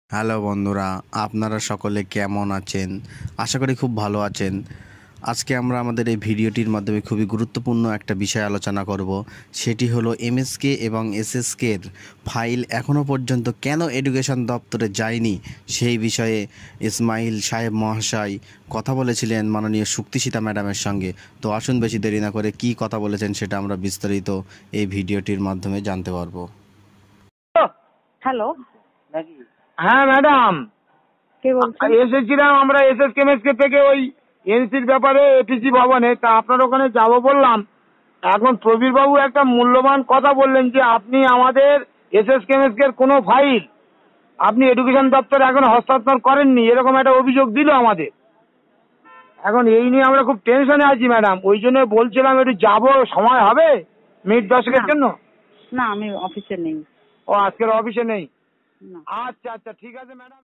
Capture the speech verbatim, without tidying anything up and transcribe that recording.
Hello বন্ধুরা, আপনারা সকলে কেমন আছেন? আশা করি খুব ভালো আছেন। আজকে আমরা আমাদের এই ভিডিওটির মাধ্যমে খুবই গুরুত্বপূর্ণ একটা বিষয় আলোচনা করব। সেটি হলো এমএসকে এবং এসএসকের ফাইল এখনও পর্যন্ত কেন এডুকেশন দপ্তরে যায়নি, সেই বিষয়ে ইসমাইল সাহেব মহাশয় কথা বলেছিলেন মাননীয় শুক্তিসীতা ম্যাডামের সঙ্গে। তো আসুন বেশি দেরি না করে কী কথা বলেছেন সেটা আমরা বিস্তারিত এই ভিডিওটির মাধ্যমে জানতে পারবো। হ্যালো, হ্যাঁ ম্যাডাম, কে বলছেন? এসেছিলাম আমরা এস এস কেমিস্ট্রি থেকে ওই এনসির ব্যাপারে এপিসি ভবনে। তা আপনার ওখানে যাব বললাম। এখন প্রবীর বাবু একটা মূল্যবান কথা বললেন যে আপনি আমাদের এস এস কেমিস্ট্রির কোনো ফাইল আপনি এডুকেশন দপ্তরে এখন হস্তান্তর করেননি, এরকম একটা অভিযোগ দিল আমাদের। এখন এই নিয়ে আমরা খুব টেনশনে আছি ম্যাডাম, ওই জন্য বলছিলাম একটু যাবো, সময় হবে মিনিট দশেকের না। জন্য? না, আমি অফিসে নেই। ও আজকের অফিসে নেই? না। আচ্ছা আচ্ছা, ঠিক আছে ম্যাডাম।